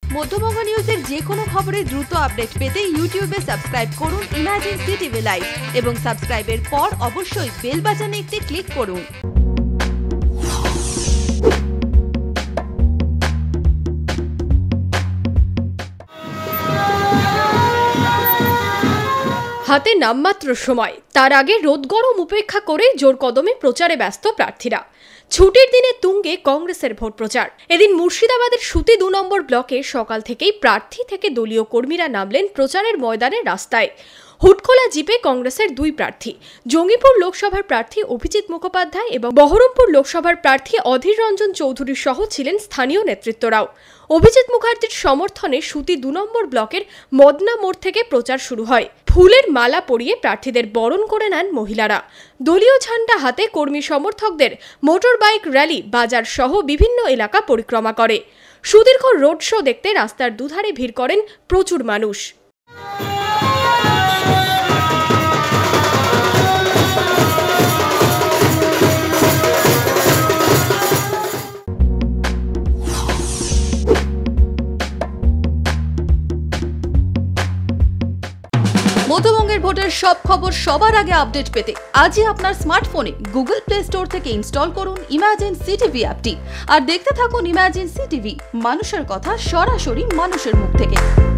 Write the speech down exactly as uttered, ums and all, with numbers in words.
মধ্যবঙ্গ নিউজের যে কোনো খবরের দ্রুত আপডেট পেতে ইউটিউবে সাবস্ক্রাইব করুন ইমার্জেন্সি টিভি লাইভ এবং সাবস্ক্রাইবের পর অবশ্যই বেল বাটনে একটি ক্লিক করুন। হাতে নামমাত্র সময়, তার আগে রোদ গরম উপেক্ষা করে জোর কদমে প্রচারে ব্যস্ত প্রার্থীরা। ছুটির দিনে তুঙ্গে কংগ্রেসের ভোট প্রচার। এদিন মুর্শিদাবাদের সুতি দু নম্বর ব্লকে সকাল থেকেই প্রার্থী থেকে দলীয় কর্মীরা নামলেন প্রচারের ময়দানে রাস্তায়। হুটখোলা জিপে কংগ্রেসের দুই প্রার্থী, জঙ্গিপুর লোকসভার প্রার্থী অভিজিৎ মুখোপাধ্যায় এবং বহরমপুর লোকসভার প্রার্থী অধীর রঞ্জন চৌধুরী সহ ছিলেন স্থানীয় নেতৃত্বরাও। অভিজিৎ মুখার্জির সমর্থনে সুতি দু নম্বর ব্লকের মদনা মোড় থেকে প্রচার শুরু হয়। ফুলের মালা পরিয়ে প্রার্থীদের বরণ করে নেন মহিলারা। দলীয় ঝান্ডা হাতে কর্মী সমর্থকদের মোটর বাইক র্যালি বাজার সহ বিভিন্ন এলাকা পরিক্রমা করে। সুদীর্ঘ রোড শো দেখতে রাস্তার দুধারে ভিড় করেন প্রচুর মানুষ। মধ্যবঙ্গের ভোটের সব খবর সবার আগে আপডেট পেতে আজই আপনার স্মার্টফোনে গুগল প্লে স্টোর থেকে ইনস্টল করুন ইমার্জেন্সি টিভি অ্যাপটি আর দেখতে থাকুন ইমার্জেন্সি টিভি, মানুষের কথা সরাসরি মানুষের মুখ থেকে।